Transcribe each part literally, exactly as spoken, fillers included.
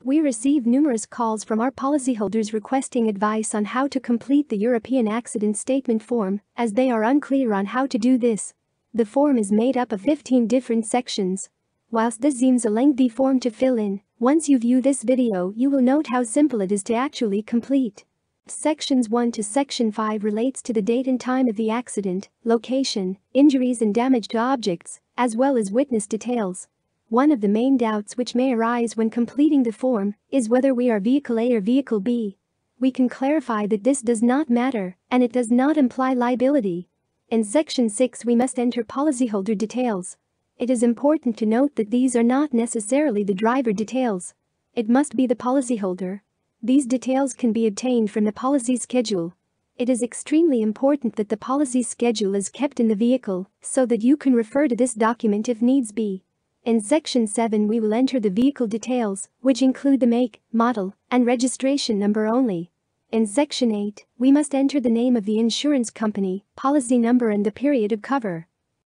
We receive numerous calls from our policyholders requesting advice on how to complete the European Accident Statement form, as they are unclear on how to do this. The form is made up of fifteen different sections. Whilst this seems a lengthy form to fill in, once you view this video you will note how simple it is to actually complete. Sections one to Section five relates to the date and time of the accident, location, injuries and damage to objects, as well as witness details. One of the main doubts which may arise when completing the form is whether we are vehicle A or vehicle B. We can clarify that this does not matter, and it does not imply liability. In Section six we must enter policyholder details. It is important to note that these are not necessarily the driver details. It must be the policyholder. These details can be obtained from the policy schedule. It is extremely important that the policy schedule is kept in the vehicle so that you can refer to this document if needs be. In Section seven we will enter the vehicle details, which include the make, model, and registration number only. In Section eight, we must enter the name of the insurance company, policy number and the period of cover.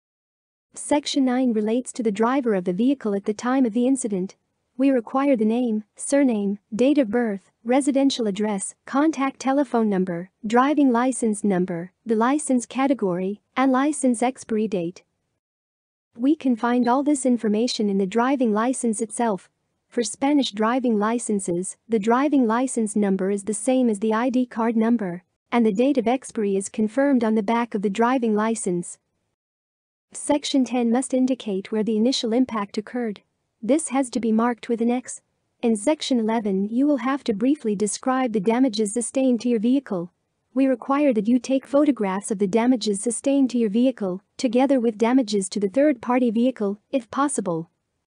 Section nine relates to the driver of the vehicle at the time of the incident. We require the name, surname, date of birth, residential address, contact telephone number, driving license number, the license category, and license expiry date. We can find all this information in the driving license itself. For Spanish driving licenses, the driving license number is the same as the I D card number, and the date of expiry is confirmed on the back of the driving license. Section ten must indicate where the initial impact occurred. This has to be marked with an X. In Section eleven you will have to briefly describe the damages sustained to your vehicle. We require that you take photographs of the damages sustained to your vehicle, together with damages to the third-party vehicle, if possible.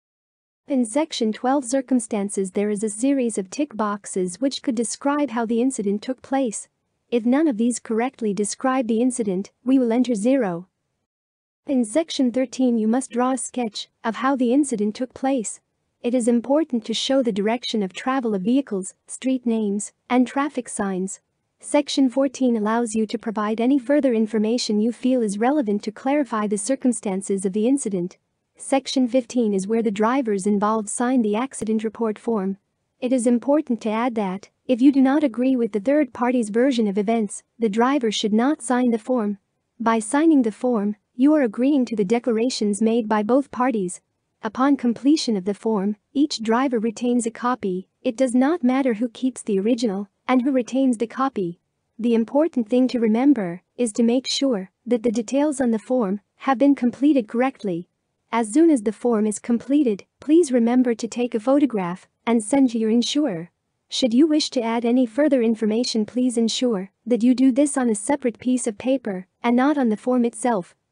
In Section twelve circumstances there is a series of tick boxes which could describe how the incident took place. If none of these correctly describe the incident, we will enter zero. In Section thirteen you must draw a sketch of how the incident took place. It is important to show the direction of travel of vehicles, street names, and traffic signs. Section fourteen allows you to provide any further information you feel is relevant to clarify the circumstances of the incident. Section fifteen is where the drivers involved sign the accident report form. It is important to add that, if you do not agree with the third party's version of events, the driver should not sign the form. By signing the form, you are agreeing to the declarations made by both parties. Upon completion of the form, each driver retains a copy. It does not matter who keeps the original and who retains the copy. The important thing to remember is to make sure that the details on the form have been completed correctly. As soon as the form is completed, please remember to take a photograph and send to your insurer. Should you wish to add any further information, please ensure that you do this on a separate piece of paper and not on the form itself.